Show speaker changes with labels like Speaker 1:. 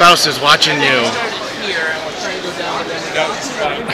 Speaker 1: Faust is watching you.
Speaker 2: Here, and we're trying to go down to them.